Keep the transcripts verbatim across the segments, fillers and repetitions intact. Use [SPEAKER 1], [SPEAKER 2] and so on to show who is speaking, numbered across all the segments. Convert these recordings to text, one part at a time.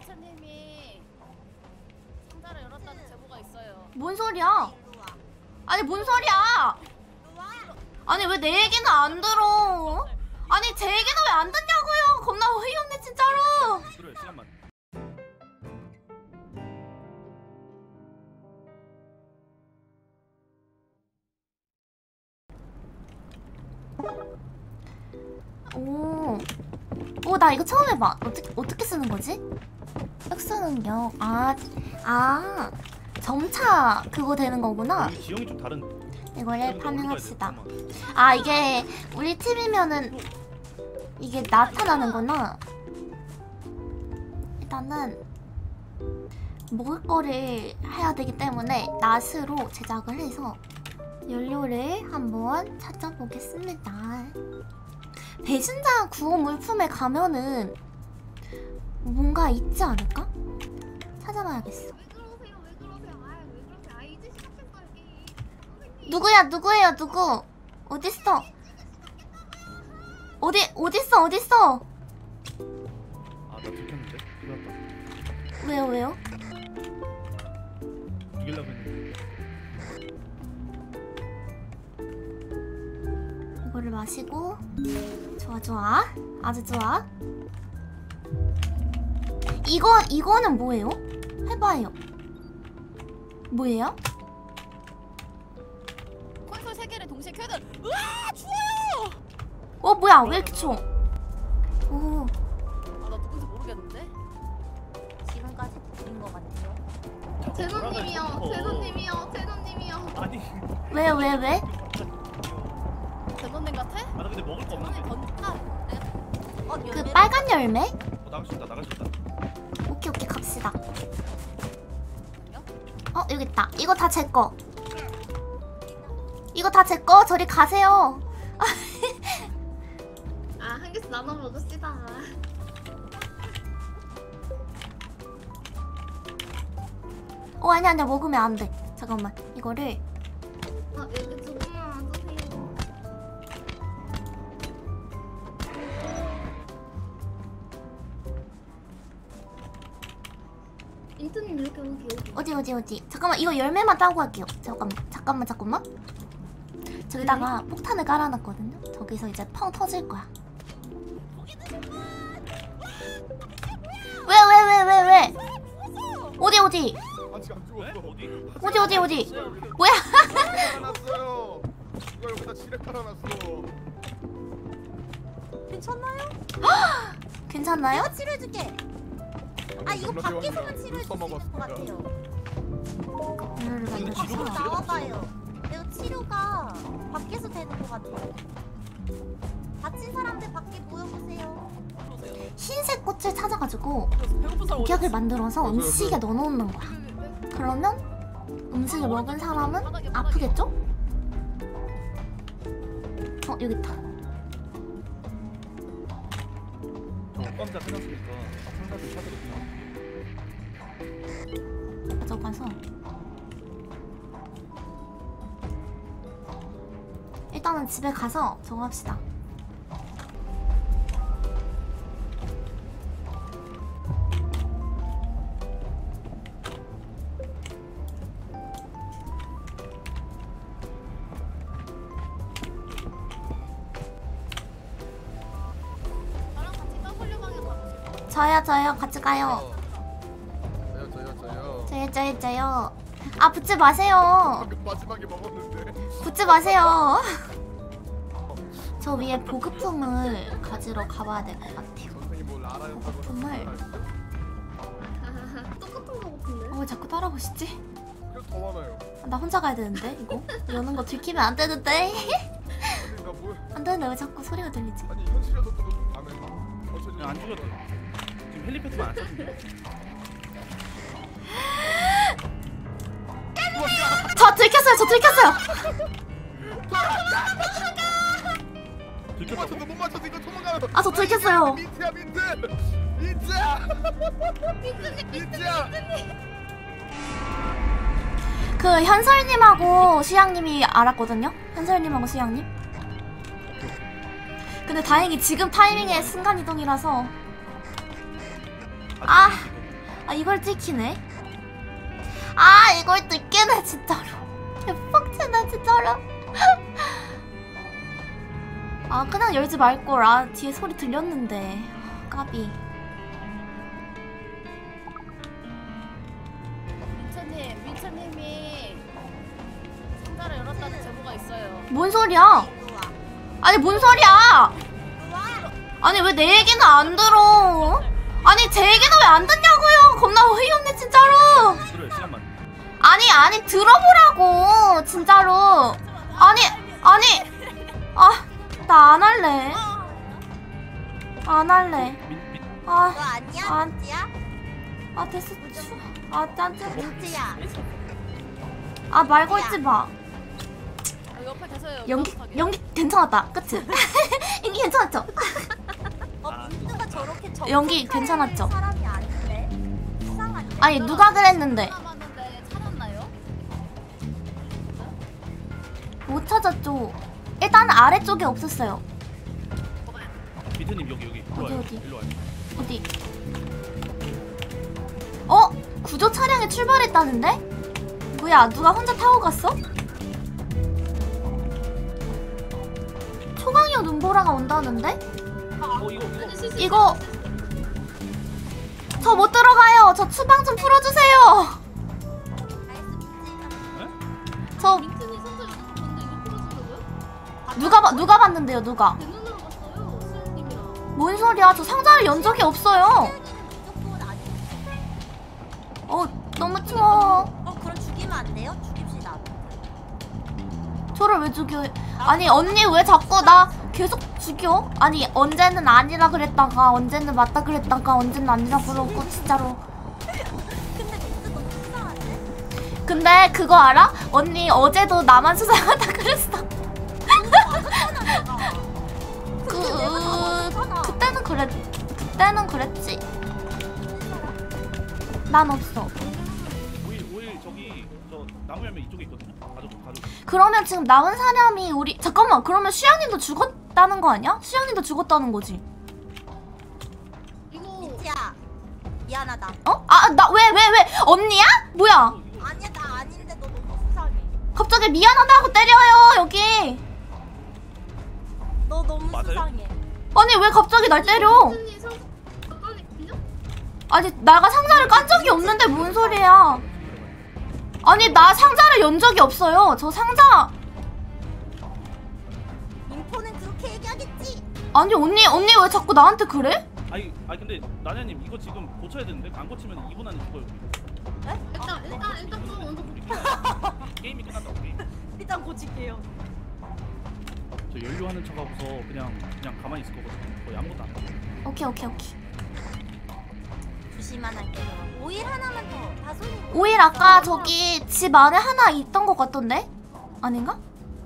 [SPEAKER 1] 이츠님이 상자를 열었다는 제보가 있어요.
[SPEAKER 2] 뭔 소리야? 아니 뭔 소리야? 아니 왜 내 얘기는 안 들어? 아니 제 얘기는 왜 안 듣냐고요? 겁나 어이없네 진짜로.
[SPEAKER 3] 그래 시간만.
[SPEAKER 2] 오, 오, 나 이거 처음 해봐. 어떻게 어떻게 쓰는 거지? 흑수능력. 아, 아, 점차 그거 되는 거구나.
[SPEAKER 3] 여기 지형이 좀 다른.
[SPEAKER 2] 이거를 파밍합시다. 아, 이게 우리 팀이면은 이게 나타나는구나. 일단은 먹을 거를 해야 되기 때문에 낫으로 제작을 해서 연료를 한번 찾아보겠습니다. 배신자 구호 물품에 가면은 뭔가 있지 않을까? 찾아봐야겠어.
[SPEAKER 1] 왜 그러세요? 왜 그러세요? 아, 왜 그러세요? 아, 이제 시작했어요 게임.
[SPEAKER 2] 누구야? 누구예요? 누구? 어딨어? 어디 어딨어? 어딨어?
[SPEAKER 3] 아나 들켰는데? 큰일 났다.
[SPEAKER 2] 왜요? 왜요?
[SPEAKER 3] 죽이려고 했는데.
[SPEAKER 2] 이거를 마시고 좋아 좋아 아주 좋아. 이거 이거는 뭐예요? 해봐요. 뭐예요?
[SPEAKER 1] 콘솔 세 개를 동시에 켜야 돼. 으아, 추워요.
[SPEAKER 2] 어 뭐야 왜 이렇게 추워? 오
[SPEAKER 1] 아, 나 누군지 모르겠는데.
[SPEAKER 4] 지금까지 부린 것 같아요.
[SPEAKER 1] 제노님이요. 제노님이요. 제노님이요.
[SPEAKER 3] 아니.
[SPEAKER 2] 왜 왜 왜?
[SPEAKER 1] 제노님 같아?
[SPEAKER 3] 아 나 근데 먹을 거 없는데.
[SPEAKER 1] 던질까?
[SPEAKER 4] 어,
[SPEAKER 2] 그
[SPEAKER 4] 열매를
[SPEAKER 2] 빨간 열매?
[SPEAKER 3] 어 나갈 수 있다 나갈 수 있다.
[SPEAKER 2] 오케이 오케이 갑시다. 어 여기 있다. 이거 다 제 거. 이거 다 제 거. 저리 가세요.
[SPEAKER 1] 아, 한 개씩 나눠 먹읍시다.
[SPEAKER 2] 어 아니 아니야 먹으면 안 돼. 잠깐만 이거를
[SPEAKER 1] 아, 여기 조금만 와주세요. 인터님 여기 여기 여기.
[SPEAKER 2] 어디 어디 어디 잠깐만 이거 열매만 따고 갈게요. 잠깐만 잠깐만 잠깐만 저기다가 폭탄을 깔아놨거든요. 저기서 이제 펑 터질 거야. 왜 왜 왜 왜 왜? 어디 어디
[SPEAKER 5] 아직 안
[SPEAKER 3] 왜?
[SPEAKER 5] 죽었어.
[SPEAKER 3] 어디?
[SPEAKER 2] 어디 어디 어디 뭐야?
[SPEAKER 5] 깔아놨어요. 이거 여기다 지뢰 깔아놨어.
[SPEAKER 4] 괜찮나요?
[SPEAKER 2] 괜찮나요?
[SPEAKER 4] 내가 치료해줄게. 아 이거
[SPEAKER 5] 물론
[SPEAKER 4] 밖에서만
[SPEAKER 5] 대왕이랑
[SPEAKER 4] 치료해줄 수 있는 것
[SPEAKER 5] 써먹었습니다.
[SPEAKER 4] 같아요.
[SPEAKER 2] 열을
[SPEAKER 3] 근데
[SPEAKER 2] 만들어서
[SPEAKER 3] 지금
[SPEAKER 4] 나와봐요. 내가 치료가 밖에서 되는 것 같아요. 다친 사람들 밖에 모여보세요.
[SPEAKER 2] 흰색 꽃을 찾아가지고
[SPEAKER 1] 배고픈 사람
[SPEAKER 2] 독약을 만들어서 음식에 넣어놓는 거야. 그러면 음식을 먹은 사람은 아프겠죠? 어 여기 있다.
[SPEAKER 3] 저 깜짝 해놨으니까 상자들 찾아볼게요.
[SPEAKER 2] 가져가서 일단은 집에 가서 저거 합시다.
[SPEAKER 1] 저랑 같이 더블유 방에 가보실까요?
[SPEAKER 2] 저요 저요 같이 가요.
[SPEAKER 5] 저요 저요 저요.
[SPEAKER 2] 저요 저요 저요. 아 붙지 마세요.
[SPEAKER 5] 방금 마지막에 먹었는데.
[SPEAKER 2] 붙지 마세요. 저 위에 보급품을 가지러 가봐야 될 것 같아요.
[SPEAKER 5] 선생님 뭐 라라였다고.
[SPEAKER 2] 정말.
[SPEAKER 1] 똑같은 거 같은데?
[SPEAKER 2] 어 왜 자꾸 따라오시지?
[SPEAKER 5] 이거 더 많아요.
[SPEAKER 2] 나 혼자 가야 되는데 이거 여는 거 들키면 안 되는데.
[SPEAKER 5] 선생님 나 뭐?
[SPEAKER 2] 안 되는데 왜 자꾸 소리가 들리지?
[SPEAKER 5] 아니 현실에서도 안 해. 어쩐지.
[SPEAKER 3] 안 죽었대. 지금 헬리패드만 안 찾은데.
[SPEAKER 2] 저 들켰어요 저 들켰어요.
[SPEAKER 5] 못
[SPEAKER 3] 들켰다고?
[SPEAKER 5] 맞췄어 못 맞췄어 이거 도망가.
[SPEAKER 2] 아 저 들켰어요.
[SPEAKER 5] 민트야 민트. 민트야. 민트야.
[SPEAKER 2] 그 현설님하고 수양님이 알았거든요. 현설님하고 수양님. 근데 다행히 지금 타이밍에 순간이동이라서 아 아 이걸 찍히네. 아 이걸 찍히네 진짜로. 빡치네 진짜로. 아 그냥 열지 말걸. 아 뒤에 소리 들렸는데. 까비.
[SPEAKER 6] 민철님, 민철님이 상자를 열었다는 제보가 있어요.
[SPEAKER 2] 뭔 소리야? 아니 뭔 소리야? 아니 왜 내 얘기는 안 들어? 아니 제 얘기는 왜 안 듣냐고요? 겁나 어이없네 진짜로.
[SPEAKER 3] 들어요 시간만.
[SPEAKER 2] 아니 아니 들어보라고 진짜로. 아니 아니 아 나 안 할래. 안 할래.
[SPEAKER 3] 민, 민,
[SPEAKER 2] 아,
[SPEAKER 4] 너 아니야?
[SPEAKER 2] 아.
[SPEAKER 4] 민지야?
[SPEAKER 2] 아 됐어. 추. 아 짠짠.
[SPEAKER 4] 민지야.
[SPEAKER 2] 아 말 걸지 마.
[SPEAKER 6] 어, 옆에 대서요.
[SPEAKER 2] 연기
[SPEAKER 6] 명확하게.
[SPEAKER 2] 연기 괜찮았다. 그치? 연기 괜찮았죠?
[SPEAKER 4] 어 민주가 저렇게 정
[SPEAKER 2] 연기 괜찮았죠?
[SPEAKER 4] 사람이 아닌데. 수상한데.
[SPEAKER 2] 아니 누가 그랬는데?
[SPEAKER 6] 남았는데 찾았나요?
[SPEAKER 2] 못 찾았죠. 일단 아래쪽에 없었어요.
[SPEAKER 3] 비트님 여기 여기. 일로
[SPEAKER 2] 어디,
[SPEAKER 3] 와요.
[SPEAKER 2] 어디?
[SPEAKER 3] 일로 와요.
[SPEAKER 2] 어디? 어? 구조 차량이 출발했다는데? 뭐야 누가 혼자 타고 갔어? 초강력 눈보라가 온다는데?
[SPEAKER 3] 어 이거 이거.
[SPEAKER 2] 이거 저 못 들어가요. 저 추방 좀 풀어주세요. 저
[SPEAKER 1] 민트님 상자 열어서 근데 이거 풀어주려고요?
[SPEAKER 2] 누가 봐 누가 봤는데요 누가?
[SPEAKER 1] 내 눈으로 봤어요. 수현님이랑.
[SPEAKER 2] 뭔 소리야? 저 상자를 연 적이 없어요.
[SPEAKER 4] 무조건 아니야.
[SPEAKER 2] 어 너무 추워.
[SPEAKER 4] 어 그럼 죽이면 안 돼요? 죽입시다.
[SPEAKER 2] 저를 왜 죽여? 아니 언니 왜 자꾸 나 계속 죽여? 아니 언제는 아니라 그랬다가 언제는 맞다 그랬다가 언제는 아니라 그러고 진짜로.
[SPEAKER 4] 근데 민주 너무 수상한데?
[SPEAKER 2] 근데 그거 알아? 언니 어제도 나만 수상하다 그랬어.
[SPEAKER 4] 맞았잖아 내가.
[SPEAKER 2] 그
[SPEAKER 4] 근데 내가 다 맞았잖아.
[SPEAKER 2] 그때는 그랬 그때는 그랬지. 난 없어.
[SPEAKER 3] 오일 오일 저기 저 나무 열매 이쪽에 있거든요. 가족 가족.
[SPEAKER 2] 그러면 지금 남은 사람이 우리 잠깐만 그러면 수양님도 죽었다는 거 아니야? 수양님도 죽었다는 거지?
[SPEAKER 1] 이거
[SPEAKER 4] 민지야. 미안하다.
[SPEAKER 2] 어? 아 나 왜 왜 왜 언니야? 뭐야?
[SPEAKER 4] 아니야 나 아닌데 너 너무 수상해.
[SPEAKER 2] 갑자기 미안하다고 때려요 여기.
[SPEAKER 4] 너 너무
[SPEAKER 3] 맞아요?
[SPEAKER 4] 수상해.
[SPEAKER 2] 아니 왜 갑자기 날 때려?
[SPEAKER 1] 민트님 상자 깠거든요?
[SPEAKER 2] 아니 내가 상자를 깐 적이 없는데 뭔 소리야? 아니 나 상자를 연 적이 없어요. 저 상자
[SPEAKER 4] 민포는 그렇게 얘기하겠지.
[SPEAKER 2] 아니 언니 언니 왜 자꾸 나한테 그래?
[SPEAKER 3] 아니 아니 근데 나냐님 이거 지금 고쳐야 되는데 안 고치면 이 분 안에 죽어요.
[SPEAKER 4] 에?
[SPEAKER 1] 일단 일단 일단 그럼 먼저
[SPEAKER 3] 우리 게임, 게임이 끝났다고 게임.
[SPEAKER 4] 일단 고칠게요.
[SPEAKER 3] 저 연료하는 척하고서 그냥 그냥 가만히 있을 거거든요. 거의 아무것도 안 하고.
[SPEAKER 2] 오케이 오케이 오케이.
[SPEAKER 4] 주시만 할게요. 오일 하나만 더. 다솔이.
[SPEAKER 2] 오일 아까 저기 집 안에 하나 있던 것 같던데? 아닌가?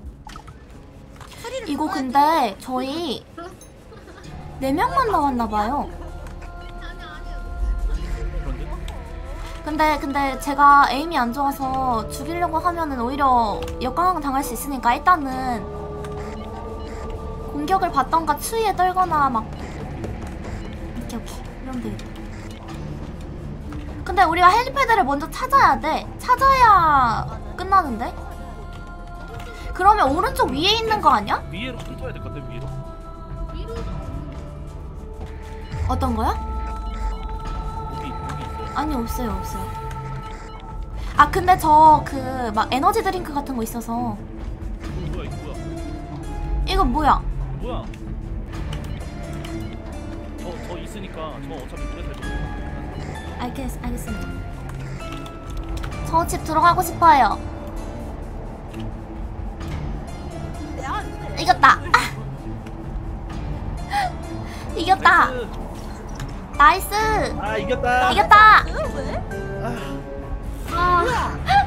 [SPEAKER 4] 소리를
[SPEAKER 2] 이거
[SPEAKER 4] 들어야지.
[SPEAKER 2] 근데 저희 네 명만 나왔나봐요.
[SPEAKER 1] 아니 아니요.
[SPEAKER 3] 그런데
[SPEAKER 2] 근데 근데 제가 에임이 안 좋아서 죽이려고 하면은 오히려 역광 당할 수 있으니까 일단은 공격을 받던가 추위에 떨거나 막 오케이 오케이 이러면 되겠다. 근데 우리가 헬리패드를 먼저 찾아야 돼. 찾아야 끝나는데? 그러면 오른쪽 위에 있는 거 아니야?
[SPEAKER 3] 위에로 훑어야 될 것 같아 위로.
[SPEAKER 1] 위로
[SPEAKER 2] 어떤 거야?
[SPEAKER 3] 여기 여기 있어요.
[SPEAKER 2] 아니 없어요 없어요. 아 근데 저 그 막 에너지 드링크 같은 거 있어서
[SPEAKER 3] 이거 뭐야 이거 뭐야?
[SPEAKER 2] 이거 뭐야?
[SPEAKER 3] 뭐야? 저 저 있으니까 저 어차피 물에 살 거예요.
[SPEAKER 2] 알겠, 알겠습니다. 저 집 들어가고 싶어요.
[SPEAKER 4] 야,
[SPEAKER 2] 이겼다. 이겼다.
[SPEAKER 3] 나이스.
[SPEAKER 2] 나이스.
[SPEAKER 3] 아 이겼다.
[SPEAKER 2] 이겼다.
[SPEAKER 4] 왜?
[SPEAKER 3] 아.
[SPEAKER 2] 아,